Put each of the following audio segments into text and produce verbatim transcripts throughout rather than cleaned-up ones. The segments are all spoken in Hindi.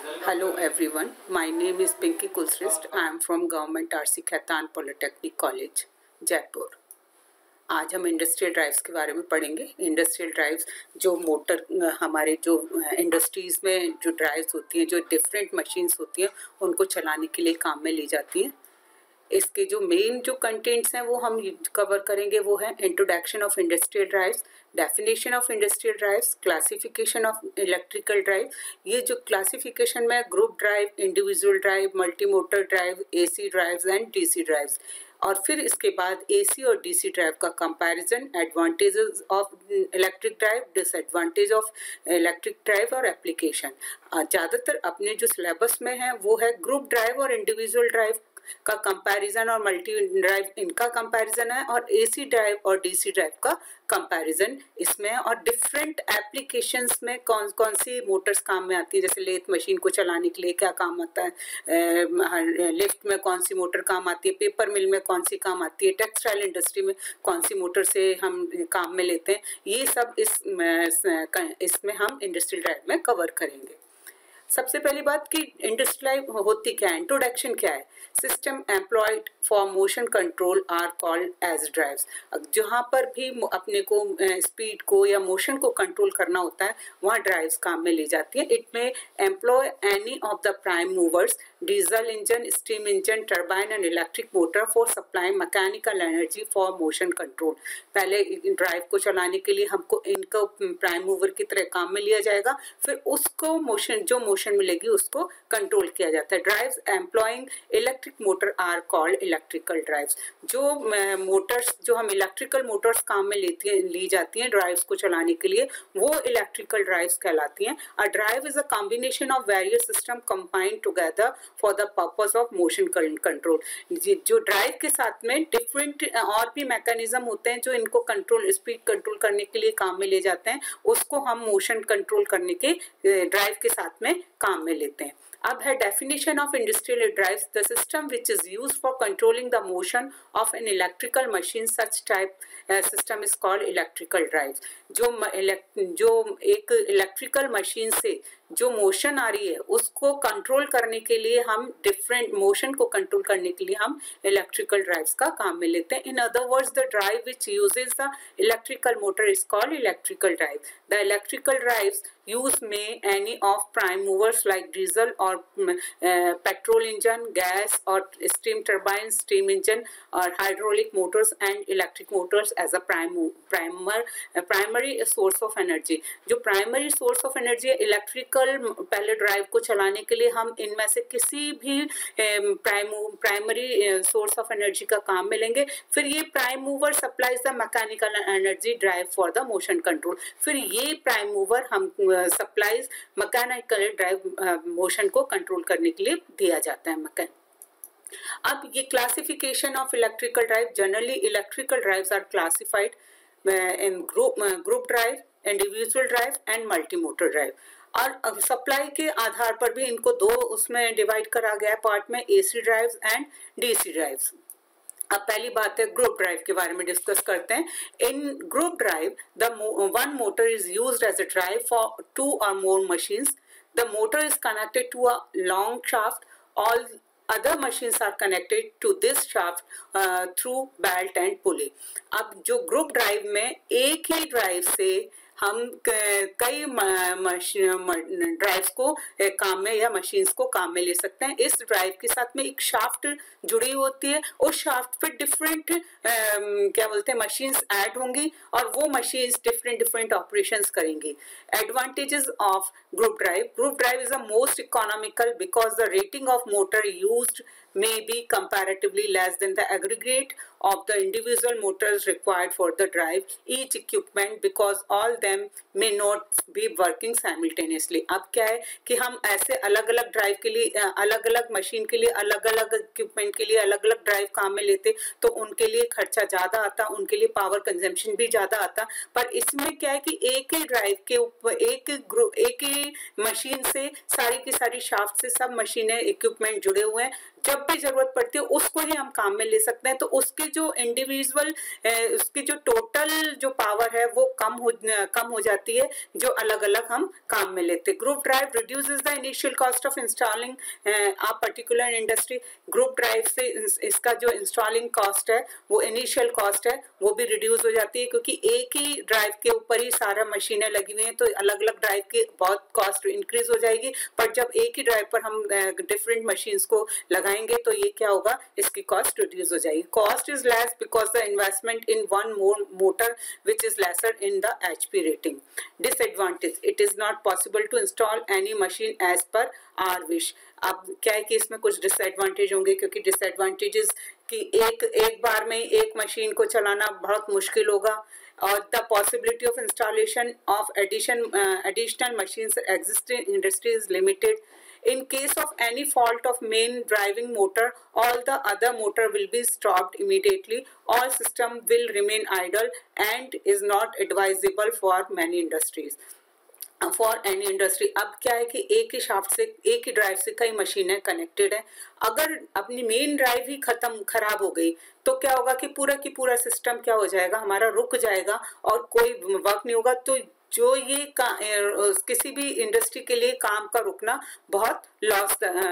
Hello everyone, my name is Pinky Kulshrestha. I am from Government R C Khaitan Polytechnic College, Jaipur. आज हम इंडस्ट्रियल ड्राइव्स के बारे में पढ़ेंगे। इंडस्ट्रियल ड्राइव्स जो मोटर हमारे जो इंडस्ट्रीज़ में जो ड्राइव्स होती हैं, जो डिफरेंट मशीन्स होती हैं, उनको चलाने के लिए काम में ली जाती हैं। इसके जो मेन जो कंटेंट्स हैं वो हम कवर करेंगे, वो है introduction of industrial drives, definition of industrial drives, classification of electrical drive. ये जो क्लासिफिकेशन में group drive, individual drive, multi motor drive, AC drives and DC drives. और फिर इसके बाद एसी और डीसी ड्राइव का comparison, advantages of electric drive, disadvantage of electric drive और एप्लीकेशन। ज़्यादातर अपने जो सिलेबस में है वो है ग्रुप ड्राइव और इंडिविजुअल ड्राइव का कंपैरिजन और मल्टी ड्राइव इनका कंपैरिजन है, और एसी ड्राइव और डीसी ड्राइव का कंपैरिजन इसमें है। और डिफरेंट एप्लीकेशंस में कौन कौन सी मोटर्स काम में आती है, जैसे लेथ मशीन को चलाने के लिए क्या काम आता है, लिफ्ट में कौन सी मोटर काम आती है, पेपर मिल में कौन सी काम आती है, टेक्सटाइल इंडस्ट्री में कौन सी मोटर से हम काम में लेते हैं, ये सब इस इसमें हम इंडस्ट्रियल ड्राइव में कवर करेंगे। सबसे पहली बात कि इंडस्ट्रियल होती क्या है, इंट्रोडक्शन क्या है। System employed for motion control are called as drives. जहाँ पर भी अपने को स्पीड को या मोशन को कंट्रोल करना होता है वहाँ ड्राइव्स काम में ली जाती है। It may employ any of the prime movers, diesel engine, steam engine, turbine and electric motor for supply mechanical energy for motion control. पहले ड्राइव को चलाने के लिए हमको इनको प्राइम मूवर की तरह काम में लिया जाएगा, फिर उसको मोशन जो मोशन मिलेगी उसको कंट्रोल किया जाता है। Drives employing electric motor are called electrical drives. जो मोटर्स जो हम इलेक्ट्रिकल मोटर्स काम में लेती हैं ली जाती हैं ड्राइव्स को चलाने के लिए, वो इलेक्ट्रिकल ड्राइव्स कहलाती हैं। A drive is a combination of various system combined together for the purpose of motion control. जो ड्राइव के साथ में डिफरेंट और भी मैकेनिज्म होते हैं जो इनको कंट्रोल स्पीड कंट्रोल करने के लिए काम में ले जाते हैं, उसको हम मोशन कंट्रोल करने के ड्राइव के साथ में काम में लेते हैं। अब है definition of industrial drives, the system which is used for controlling the motion of an electrical machine, such type system is called electrical drives. जो जो एक इलेक्ट्रिकल मशीन से जो मोशन आ रही है उसको कंट्रोल करने के लिए हम डिफरेंट मोशन को कंट्रोल करने के लिए हम इलेक्ट्रिकल ड्राइव्स का काम में लेते हैं। In other words the drive which uses the electrical motor is called electrical drive. The electrical drives use may any of prime movers like diesel or uh, petrol engine, gas or steam turbines, steam engine or hydraulic motors and electric motors as a prime primer uh, primary source of energy। जो primary source of energy है इलेक्ट्रिकल पहले ड्राइव को चलाने के लिए हम इनमें से किसी भी प्राइमरी सोर्स ऑफ एनर्जी का काम में लेंगे। फिर ये prime mover supplies the mechanical energy drive for the motion control. फिर ये प्राइम मूवर हम सप्लाइज मैकेनिकल ड्राइव मोशन को कंट्रोल करने के लिए दिया जाता है मैकेन। अब ये classification of electrical drive, generally electrical drives are classified in group group drive, individual drive and multi motor drive. और सप्लाई के आधार पर भी इनको दो उसमें डिवाइड करा गया पार्ट में, AC drives and DC drives. अब पहली बात है ग्रुप ड्राइव के बारे में डिस्कस करते हैं। In group drive the one motor is used as a drive for two और more machines. The motor is connected to a long shaft, all other machines are connected to this shaft uh, through belt and pulley। अब जो ग्रुप ड्राइव में एक ही ड्राइव से हम कई ड्राइव्स को काम में या मशीन्स को काम में ले सकते हैं। इस ड्राइव के साथ में एक शाफ्ट जुड़ी होती है, उस शाफ्ट पे डिफरेंट क्या बोलते हैं मशीन्स ऐड होंगी और वो मशीन्स डिफरेंट डिफरेंट ऑपरेशंस करेंगी। Advantages of group drive, group drive is the most economical because the rating of motor used may be comparatively less than the aggregate of the individual motors required for the drive each equipment because all them may not be working simultaneously। अब क्या है कि हम ऐसे अलग अलग ड्राइव के लिए अलग अलग मशीन के लिए अलग अलग इक्विपमेंट के लिए अलग अलग ड्राइव काम में लेते तो उनके लिए खर्चा ज़्यादा आता, उनके लिए पावर कंजम्पशन भी ज़्यादा आता। पर इसमें क्या है कि एक ही ड्राइव के ऊपर एक ग्रुप एक ही मशीन से सारी की सारी शाफ्ट से सब मशीनें इक्विपमेंट जुड़े हुए हैं। जब भी जरूरत पड़ती है उसको ही हम काम में ले सकते हैं। तो उसके जो इंडिविजुअल उसकी जो टोटल जो पावर है वो कम हो कम हो जाती है जो अलग अलग हम काम में लेते हैं। Group drive reduces the initial cost of installing a particular industry. Group drive से इसका जो इंस्टॉलिंग कॉस्ट है वो इनिशियल कॉस्ट है वो भी रिड्यूस हो जाती है, क्योंकि एक ही ड्राइव के ऊपर ही सारा मशीनें लगी हुई हैं तो अलग अलग ड्राइव की बहुत कॉस्ट इंक्रीज हो जाएगी। पर जब एक ही ड्राइव पर हम डिफरेंट मशीन्स को लगाएंगे तो ये क्या होगा, इसकी कॉस्ट रिड्यूस हो जाएगी। Cost is less because the investment in one more motor which is lesser in the HP rating. Disadvantage, it is not possible to install any machine as per our wish. अब क्या है कि इसमें कुछ डिसएडवांटेज होंगे, क्योंकि डिसएडवांटेजेस कि एक एक बार में एक मशीन को चलाना बहुत मुश्किल होगा, और the possibility of installation of addition additional machines existing industry is limited. In case of any fault of main driving motor, all the other motor will be stopped immediately. All system will remain idle and is not advisable for many industries. For any industry. अब क्या है कि एक ही शाफ्ट से एक ही ड्राइव से कई मशीनें कनेक्टेड है, अगर अपनी मेन ड्राइव ही खत्म खराब हो गई तो क्या होगा कि पूरा की पूरा सिस्टम क्या हो जाएगा, हमारा रुक जाएगा और कोई वर्क नहीं होगा। तो जो ये किसी भी इंडस्ट्री के लिए काम का रुकना बहुत लॉस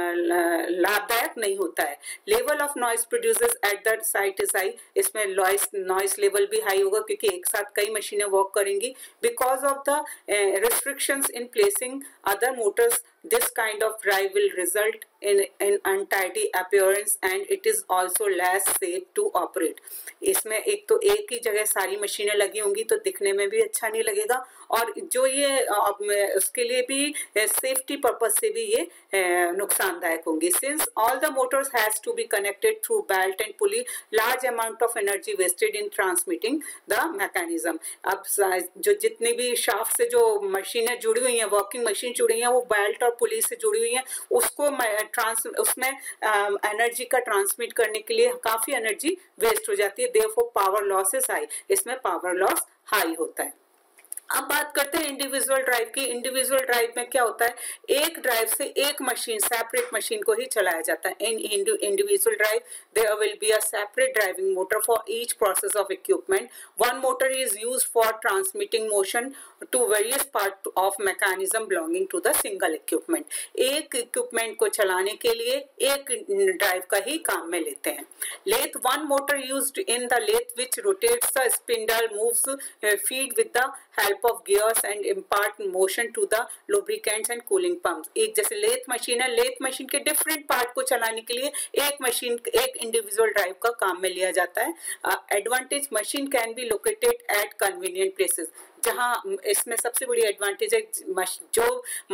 लाभदायक नहीं होता है। Level of noise producers at the site is high. इसमें नॉइस नॉइस लेवल भी हाई होगा क्योंकि एक साथ कई मशीनें वर्क करेंगी। Because of the restrictions in placing other motors, this kind of drive will result in an untidy appearance and it is also less safe to operate. इसमें एक तो एक ही जगह सारी मशीनें लगी होंगी तो दिखने में भी अच्छा नहीं लगेगा, और जो ये उसके लिए भी सेफ्टी पर्पज से भी ये नुकसानदायक होंगी। Since all the motors has to be connected through belt and pulley, large amount of energy wasted in transmitting the mechanism. अब जो जितनी भी शाफ्ट से जो मशीनें जुड़ी हुई हैं, वर्किंग मशीन जुड़ी हुई हैं, वो बेल्ट और पुलिस से जुड़ी हुई हैं, उसको ट्रांस उसमें एनर्जी का ट्रांसमिट करने के लिए काफ़ी एनर्जी वेस्ट हो जाती है। Therefore power loss is high, इसमें पावर लॉस हाई होता है। अब बात करते हैं इंडिविजुअल ड्राइव की। इंडिविजुअल ड्राइव में क्या होता है, एक ड्राइव से एक मशीन सेपरेट मशीन को ही चलाया जाता है। In individual drive there will be a separate driving motor for each process of equipment. One motor is used for transmitting motion to various part of mechanism belonging to the single equipment. एक इक्विपमेंट को चलाने के लिए एक ड्राइव का ही काम में लेते हैं। Lathe, one motor used in the lathe which rotates the spindle moves feed with the help of gears and impart motion to the lubricants and cooling pumps। एक जैसे लेथ मशीन है, लेथ मशीन के डिफरेंट पार्ट को चलाने के लिए एक मशीन एक इंडिविजुअल ड्राइव का काम में लिया जाता है। Advantage, machine can be located at convenient places. जहाँ इसमें सबसे बड़ी एडवांटेज है जो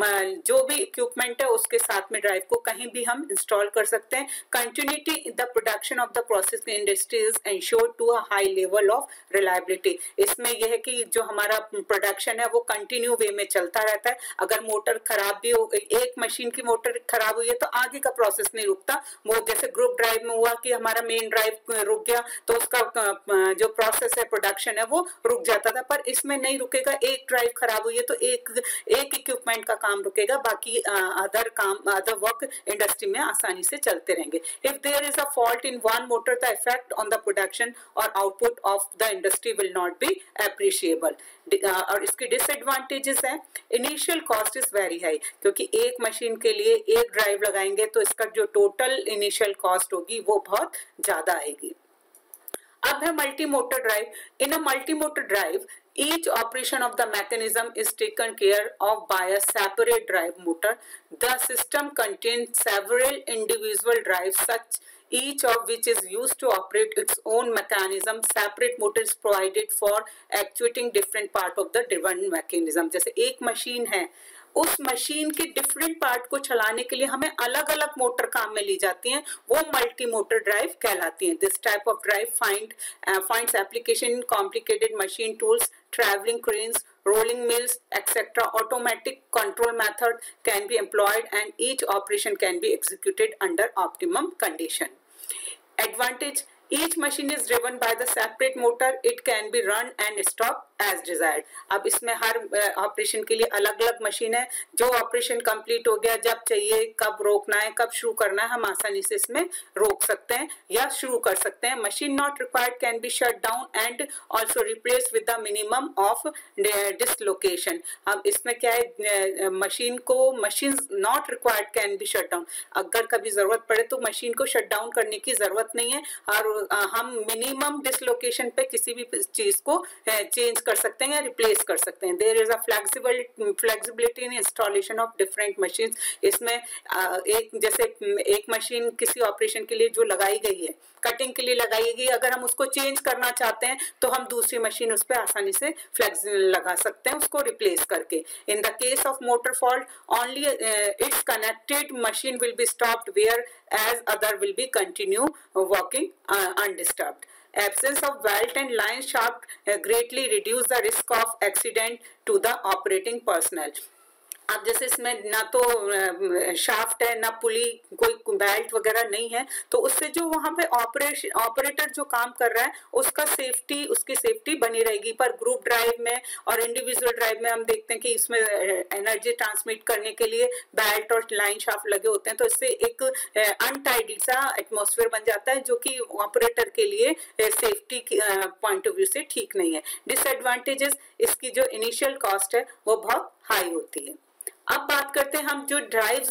जो भी इक्विपमेंट है उसके साथ में ड्राइव को कहीं भी हम इंस्टॉल कर सकते हैं। Continuity in the production of the process industry is ensured to a high level of reliability. इसमें यह है कि जो हमारा प्रोडक्शन है वो कंटिन्यू वे में चलता रहता है। अगर मोटर खराब भी हो गई, एक मशीन की मोटर खराब हुई है तो आगे का प्रोसेस नहीं रुकता। वो जैसे ग्रुप ड्राइव में हुआ कि हमारा मेन ड्राइव रुक गया तो उसका जो प्रोसेस है प्रोडक्शन है वो रुक जाता था, पर इसमें नहीं रुकेगा। एक ड्राइव खराब हुई है तो एक एक इक्विपमेंट का काम रुकेगा, बाकी अदर काम अदर वर्क इंडस्ट्री में आसानी से चलते रहेंगे। If there is a fault in one motor the effect on the production और output of the industry will not be appreciable. और इसकी डिसएडवांटेजेस हैं, initial cost is very high, क्योंकि एक मशीन के लिए एक ड्राइव लगाएंगे तो इसका जो टोटल इनिशियल कॉस्ट होगी वो बहुत ज्यादा आएगी। अब है multi motor drive. In a multi motor drive each operation of the mechanism is taken care of by a separate drive motor. The system contains several individual drives, such each of which is used to operate its own mechanism. Separate motor is provided for actuating different part of the driven mechanism. जैसे एक मशीन है, उस मशीन के डिफरेंट पार्ट को चलाने के लिए हमें अलग अलग मोटर काम में ली जाती हैं, वो मल्टी मोटर ड्राइव कहलाती हैं। This type of drive find finds application in complicated machine tools, traveling cranes, rolling mills, et cetera. Automatic control method can be employed and each operation can be executed under optimum condition. Advantage, Each machine is driven by the separate motor. It can be run and stop as desired. अब इसमें हर ऑपरेशन के लिए अलग अलग मशीन है. जो ऑपरेशन कंप्लीट हो गया, जब चाहिए कब रोकना है, कब शुरू करना है, हम आसानी से इसमें रोक सकते हैं या शुरू कर सकते हैं. Machine not required can be shut down and also replace with the minimum of dislocation. अब इसमें क्या है, मशीन को machine not required can be shut down. अगर कभी जरूरत पड़े तो मशीन को शट डाउन करने की जरूरत नहीं है और हम मिनिमम डिसलोकेशन पे किसी भी चीज को चेंज कर सकते हैं या रिप्लेस कर सकते हैं. There is a flexibility flexibility in installation of different machine. इसमें एक जैसे एक मशीन किसी ऑपरेशन के लिए जो लगाई गई है, कटिंग के लिए लगाई गई, अगर हम उसको चेंज करना चाहते हैं तो हम दूसरी मशीन उस पर आसानी से फ्लेक्सिबल लगा सकते हैं उसको रिप्लेस करके. In the case of motor fault only it's connected machine will be stopped where as other will be continue working uh, undisturbed. Absence of belt and line shaft uh, greatly reduce the risk of accident to the operating personnel. अब जैसे इसमें ना तो शाफ्ट है ना पुली, कोई बेल्ट वगैरह नहीं है, तो उससे जो वहाँ पे ऑपरेशन ऑपरेटर जो काम कर रहा है उसका सेफ्टी उसकी सेफ्टी बनी रहेगी. पर ग्रुप ड्राइव में और इंडिविजुअल ड्राइव में हम देखते हैं कि इसमें एनर्जी ट्रांसमिट करने के लिए बेल्ट और लाइन शाफ्ट लगे होते हैं, तो इससे एक अनटाइडी सा एटमॉस्फेयर बन जाता है जो कि ऑपरेटर के लिए सेफ्टी पॉइंट ऑफ व्यू से ठीक नहीं है. डिसएडवांटेजेस, इसकी जो इनिशियल कॉस्ट है वो बहुत हाई होती है. अब बात करते हैं हम जो ड्राइव्स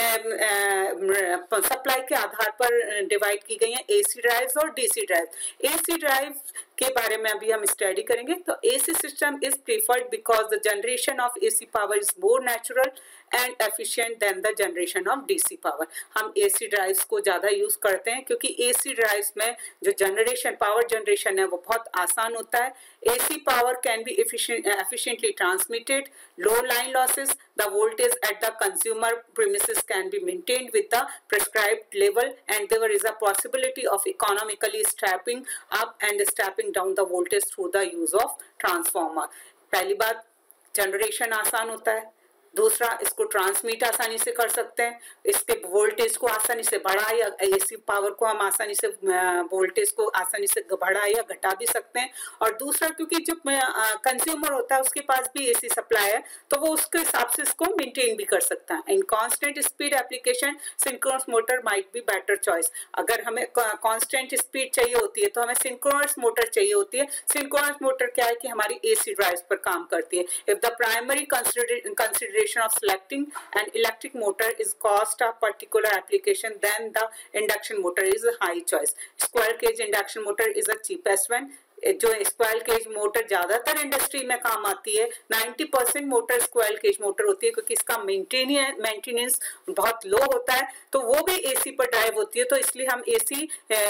सप्लाई के आधार पर डिवाइड की गई हैं, एसी ड्राइव्स और डीसी ड्राइव. एसी ड्राइव के बारे में अभी हम स्टडी करेंगे. तो AC system is preferred because the generation of AC power is more natural and efficient than the generation of DC power. हम एसी ड्राइव्स को ज़्यादा यूज़ करते हैं क्योंकि एसी ड्राइव्स में जो जनरेशन पावर जनरेशन है वो बहुत आसान होता है. AC power can be efficiently transmitted, low line losses, the voltage at the consumer premises can be maintained with the prescribed level, and there is a possibility of economically stepping up and stepping down the voltage through the use of transformer. पहली बात, जनरेशन आसान होता है. दूसरा, इसको ट्रांसमिट आसानी से कर सकते हैं, इसके वोल्टेज को आसानी से बढ़ा या एसी पावर को हम आसानी से वोल्टेज को आसानी से बढ़ा या घटा भी सकते हैं. और दूसरा, क्योंकि जो कंज्यूमर होता है उसके पास भी एसी सप्लाई है तो वो उसके हिसाब से इसको मेंटेन भी कर सकता है. In constant speed application synchronous motor might be better choice. अगर हमें कांस्टेंट स्पीड चाहिए होती है तो हमें सिंक्रोनस मोटर चाहिए होती है. सिंक्रोनस मोटर क्या है कि हमारी एसी ड्राइव्स पर काम करती है. If the primary consideration of selecting an electric motor is cost of particular application, then the induction motor is a high choice. Squirrel cage induction motor is the cheapest one. जो स्क्वायर केज मोटर ज्यादातर इंडस्ट्री में काम आती है, नब्बे percent motor square cage motor होती है क्योंकि इसका मेंटेनेंस बहुत लो होता है, तो वो भी एसी पर ड्राइव होती है, तो इसलिए हम एसी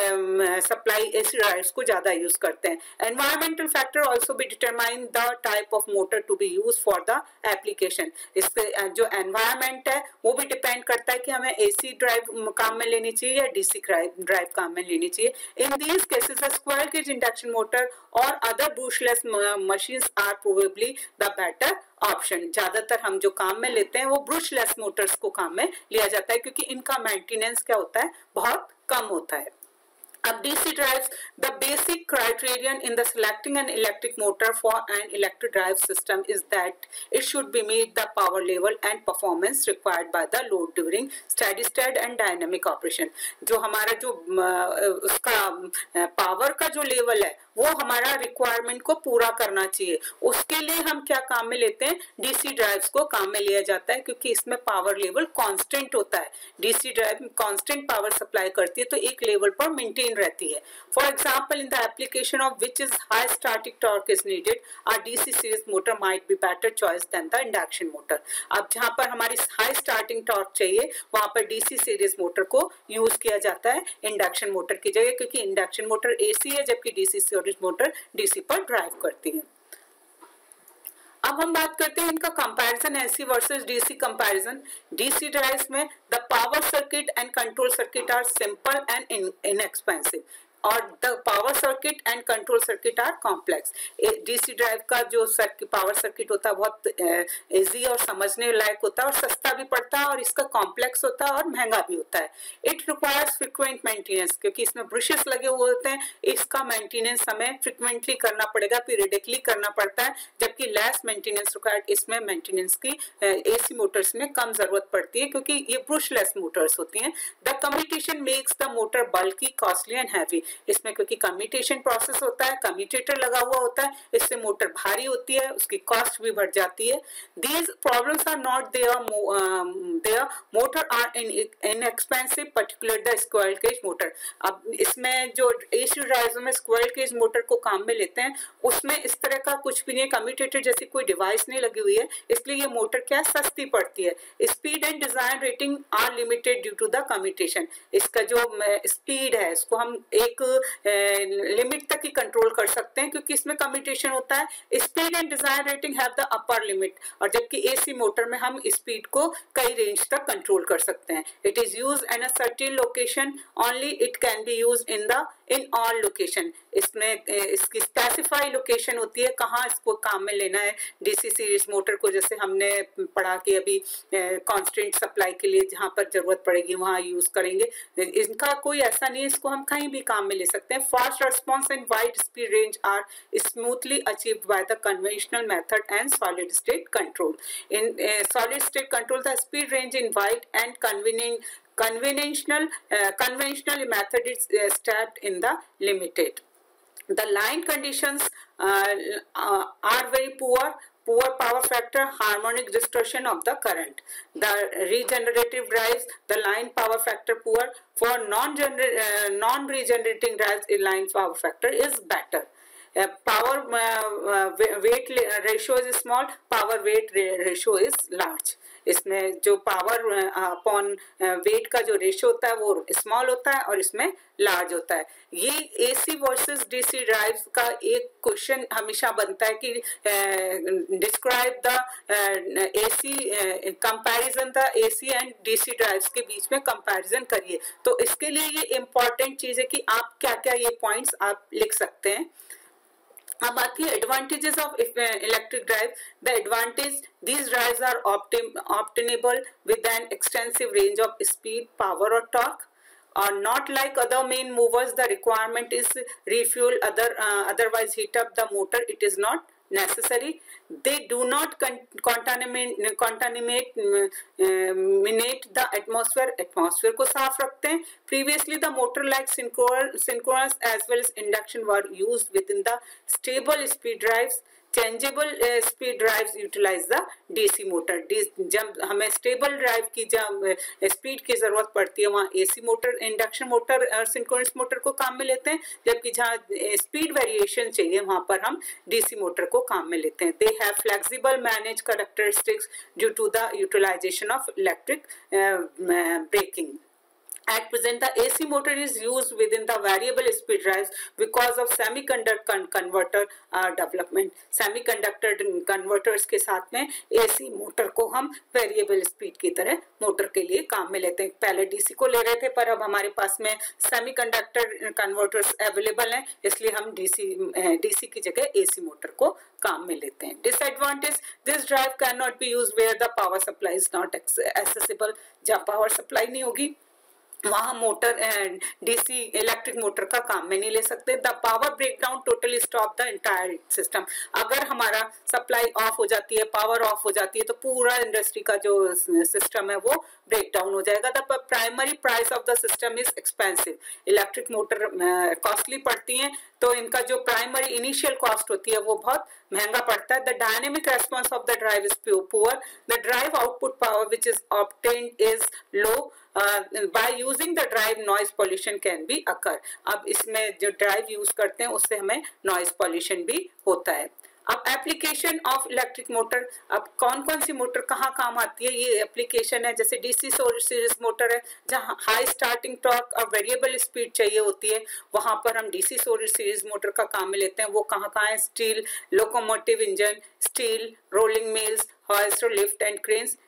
सप्लाई एसी ड्राइव्स को ज्यादा यूज करते हैं. Environmental factor also be determine the type of motor to be use for the application. इससे जो एनवायरमेंट है वो भी डिपेंड करता है कि हमें एसी ड्राइव काम में लेनी चाहिए या डीसी ड्राइव काम में लेनी चाहिए. In these cases the square cage induction motor or other brushless machines are probably the better option. ज्यादातर हम जो काम में लेते हैं वो ब्रुशलेस मोटर्स को काम में लिया जाता है क्योंकि इनका मेंटेनेंस क्या होता है, बहुत कम होता है. अब DC drives, the basic criterion in the selecting an electric motor for an electric drive system is that it should be meet the power level and performance required by the load during steady state and dynamic operation. जो हमारा जो उसका पावर का जो लेवल है वो हमारा रिक्वायरमेंट को पूरा करना चाहिए. उसके लिए हम क्या काम में लेते हैं, डीसी ड्राइव्स को काम में लिया जाता है क्योंकि इसमें पावर लेवल कांस्टेंट होता है. DC drive constant power supply करती है तो एक लेवल पर मेंटेन रहती है. For example, in the application of which is high static torque is needed, a DC series motor might be better choice than the induction motor. अब जहां पर हमारी हाई स्टार्टिंग टॉर्क चाहिए वहां पर डीसी सीरीज मोटर को यूज किया जाता है इंडक्शन मोटर की जगह, क्योंकि इंडक्शन मोटर एसी है जबकि डीसी सीरीज मोटर डीसी पर ड्राइव करती है. अब हम बात करते हैं इनका comparison, AC versus DC comparison. DC drives में the power circuit and control circuit are simple and inexpensive. और the power circuit and control circuit are complex. DC drive का जो सर्किट पावर सर्किट होता है बहुत इजी और समझने लायक होता है और सस्ता भी पड़ता है और इसका कॉम्प्लेक्स होता है और महंगा भी होता है। इट रिक्वायर्स फ्रिक्वेंट मेंटेनेंस, क्योंकि इसमें ब्रशेस लगे हुए होते हैं, इसका मेंटेनेंस हमें फ्रिक्वेंटली करना पड़ेगा, पीरियडिकली करना पड़ता है, जबकि लेस मेंटेनेंस रिक्वायर्ड, इसमें मेंटेनेंस की एसी मोटर्स में कम जरूरत पड़ती है क्योंकि ये ब्रशलेस मोटर्स होती हैं। The commutation makes the motor bulky, costly and heavy. इसमें क्योंकि कम्यूटेशन प्रोसेस होता है, कम्यूटेटर लगा हुआ होता है, इससे मोटर भारी होती है, उसकी कॉस्ट भी बढ़ जाती है। These problems are not there, um, their motor are inexpensive, particularly the squirrel cage motor। अब इसमें जो एसी ड्राइव में स्क्वायरल केज मोटर को काम में लेते हैं उसमें इस तरह का कुछ भी नहीं, कम्यूटेटर जैसी कोई डिवाइस नहीं लगी हुई है, इसलिए ये मोटर क्या सस्ती पड़ती है। Speed and design rating are limited due to the commutation. इसका जो स्पीड है इसको हम एक लिमिट तक ही कंट्रोल कर सकते हैं क्योंकि इसमें कम्यूटेशन होता है। Speed and design rating have the upper limit, और जबकि एसी मोटर में हम स्पीड को कई रेंज तक कंट्रोल कर सकते हैं। It is use in a certain location only, it can be use in the in all location. इसमें इसकी स्पेसिफाई लोकेशन होती है कहाँ इसको काम में लेना है। डीसी सीरीज मोटर को जैसे हमने पढ़ा कि अभी कांस्टेंट सप्लाई के लिए जहाँ पर जरूरत पड़ेगी वहाँ यूज करेंगे, इनका कोई ऐसा नहीं है, इसको हम कहीं भी काम में ले सकते हैं। Fast response and wide speed range are smoothly achieved by the conventional method and solid state control. In solid state control the speed range in wide and convenient conventional uh, conventional method is uh, stepped in the limited. The line conditions uh, uh, are very poor, poor power factor, harmonic distortion of the current. The regenerative drives, the line power factor poor. For non uh, non regenerating drives, the line power factor is better. Uh, power uh, weight ratio is small, power weight ratio is large. इसमें जो पावर अपॉन वेट का जो रेशियो होता है वो स्मॉल होता है और इसमें लार्ज होता है। ये एसी वर्सेस डीसी ड्राइव्स का एक क्वेश्चन हमेशा बनता है कि describe the AC comparison the AC and DC drives के बीच में कंपैरिजन करिए। तो इसके लिए ये इम्पॉर्टेंट चीज़ है कि आप क्या क्या ये पॉइंट्स आप लिख सकते हैं। अब आती है advantages of electric drive. The advantage, these drives are obtainable with an extensive range of speed, power or torque, or not like other main movers. The requirement is refuel, other uh, otherwise heat up the motor. It is not necessary. They do not con contaminate contaminate uh, minate the atmosphere. Atmosphere को साफ रखते हैं। Previously the motor like synchronous as well as induction were used within the stable speed drives. Changeable speed drives utilize the DC motor. जब हमें स्टेबल ड्राइव की जब स्पीड की जरूरत पड़ती है वहाँ एसी मोटर, इंडक्शन मोटर और सिंक्रोनस मोटर को काम में लेते हैं, जबकि जहाँ स्पीड वेरिएशन चाहिए वहाँ पर हम डीसी मोटर को काम में लेते हैं। They have flexible manage characteristics due to the utilization of electric braking. At present, the A C motor is used within the variable speed drives because of semiconductor converter uh, development. Semiconductor converters के साथ में A C मोटर को हम variable speed की तरह मोटर के लिए काम में लेते हैं। पहले D C को ले रहे थे पर अब हमारे पास में semiconductor converters available हैं, इसलिए हम D C D C की जगह A C मोटर को काम में लेते हैं। Disadvantage, this drive cannot be used where the power supply is not accessible. जहाँ power supply नहीं होगी वहाँ मोटर डीसी इलेक्ट्रिक मोटर का काम में नहीं ले सकते। The power breakdown totally stop the entire system. अगर हमारा सप्लाई ऑफ हो जाती है, पावर ऑफ हो जाती है, तो पूरा इंडस्ट्री का जो सिस्टम है वो ब्रेक डाउन हो जाएगा। The primary price of the system is expensive. Electric motor costly पड़ती हैं तो इनका जो प्राइमरी इनिशियल कॉस्ट होती है वो बहुत महंगा पड़ता है। The dynamic response of the drive is poor. The drive output power which is obtained is low. By using the drive noise pollution can be occur. अब इसमें जो ड्राइव यूज करते हैं उससे हमें नॉइज पॉल्यूशन भी होता है। अब एप्लीकेशन ऑफ इलेक्ट्रिक मोटर, अब कौन कौन सी मोटर कहाँ काम आती है ये एप्लीकेशन है। जैसे डीसी सीरीज मोटर है जहाँ हाई स्टार्टिंग टॉर्क और वेरिएबल स्पीड चाहिए होती है, वहाँ पर हम डीसी सीरीज मोटर का काम में लेते हैं। वो कहाँ कहाँ है? Steel locomotive engine, steel rolling mills, hoist or lift and cranes,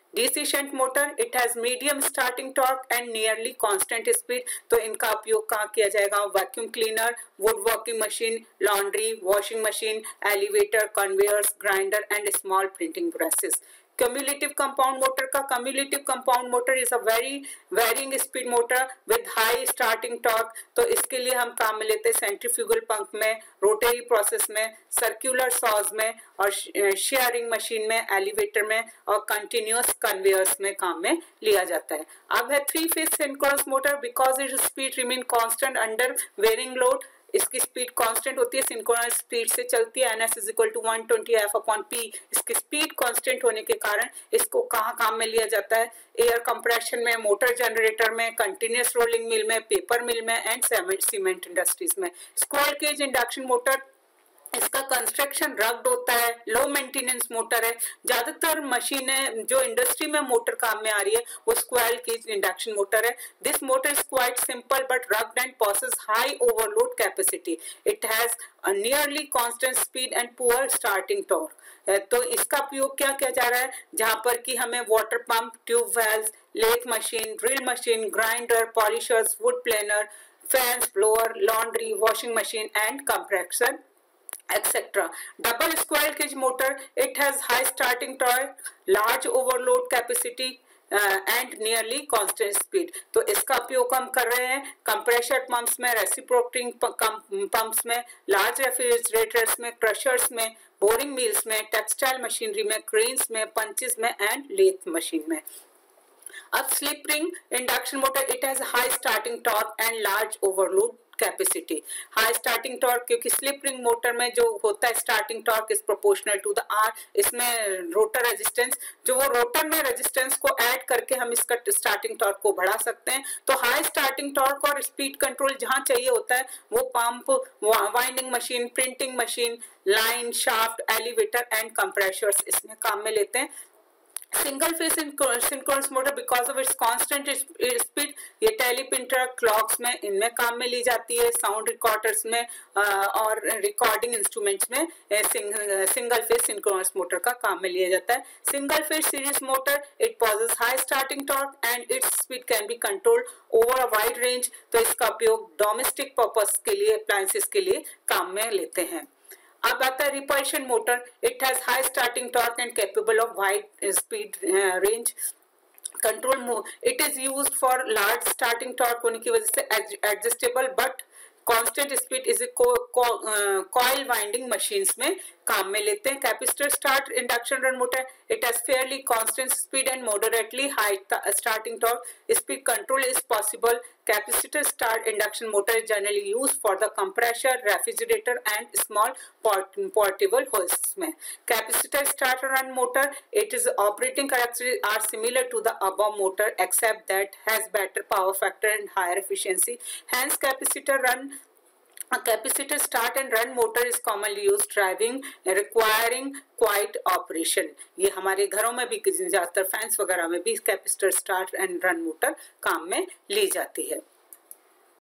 DC shunt motor, it has medium starting torque and nearly constant speed. तो इनका उपयोग कहाँ किया जाएगा? Vacuum cleaner, wood working machine, laundry, washing machine, elevator, conveyors, grinder and small printing presses. Cumulative compound motor का cumulative compound motor is a very varying speed motor with high starting torque। तो इसके लिए हम काम में लेते हैं सेंट्रीफ्यूगल पंप में, रोटरी प्रोसेस में, सर्कुलर सॉज में और शेयरिंग मशीन में, एलिवेटर में और कंटिन्यूअस कन्वेयर्स में काम में लिया जाता है। अब है three phase synchronous motor, because it speed remain constant under varying load. इसकी स्पीड कांस्टेंट होती है, सिंक्रोनस स्पीड से चलती है, NS is equal to one twenty F upon P. इसकी स्पीड कांस्टेंट होने के कारण इसको कहाँ काम में लिया जाता है? एयर कंप्रेशन में, मोटर जनरेटर में, कंटिन्यूअस रोलिंग मिल में, पेपर मिल में एंड सीमेंट इंडस्ट्रीज में। स्क्वायर केज इंडक्शन मोटर, इसका कंस्ट्रक्शन रग्ड होता है, लो मेंटेनेंस मोटर है। ज्यादातर मशीनें जो इंडस्ट्री में मोटर काम में आ रही है वो स्क्वायर केज इंडक्शन मोटर है। This motor is quite simple but rugged and possess high overload capacity. It has a nearly constant speed and poor starting torque. तो इसका उपयोग क्या किया जा रहा है? जहां पर कि हमें water pump, tube wells, lathe machine, drill machine, grinder, polishers, wood planer, fans, blower, laundry, washing machine and compressor et cetera. Double squirrel cage motor, it has high starting torque, large overload capacity and nearly constant speed. तो इसका उपयोग हम कर रहे हैं कंप्रेशर पंप्स में, रेसिप्रोकेटिंग पंप्स में, लार्ज रेफ्रिजरेटर्स में, क्रशर्स में, बोरिंग मिल्स में, टेक्सटाइल मशीनरी में, क्रेन्स में, पंचेस में एंड लेथ मशीन में। अब slip ring induction motor, it has high starting torque and large overload capacity. High starting torque, क्योंकि स्लिप रिंग मोटर में जो होता है starting torque is proportional to the R. इसमें रोटर रेजिस्टेंस, जो वो रोटर में रेजिस्टेंस को ऐड करके हम इसका स्टार्टिंग टॉर्क को बढ़ा सकते हैं। तो हाई स्टार्टिंग टॉर्क और स्पीड कंट्रोल जहां चाहिए होता है वो pump, winding machine, printing machine, line, shaft, elevator and compressors इसमें काम में लेते हैं। Single phase synchronous motor, because of its constant speed, ये टेलीप्रिंटर, क्लॉक्स में इनमें काम में ली जाती है, साउंड रिकॉर्डर्स में और रिकॉर्डिंग इंस्ट्रूमेंट्स में सिंगल फेज सिंक्रोनस मोटर का काम में लिया जाता है। Single phase series motor, it possess high starting torque and its speed can be controlled over a wide range. तो इसका उपयोग डोमेस्टिक पर्पस के लिए, अप्लायंसेस के लिए काम में लेते हैं। अब आता है repulsion motor, it has high starting torque and capable of wide speed range control. It is used for large starting torque होने की वजह से adjustable but constant speed is coil winding machines में काम में लेते हैं। Capacitor start induction run motor, it has fairly constant speed and moderately high starting torque, speed control is possible. Capacitor start induction motor is generally used for the compressor, refrigerator and small port portable hoists में। Capacitor start run motor, it is operating characteristics are similar to the above motor except that has better power factor and higher efficiency. Hence capacitor run A capacitor start and run motor is commonly used driving requiring quiet operation। ये हमारे घरों में भी, ज्यादातर फैंस वगैरह में भी capacitor start and run motor काम में ली जाती है।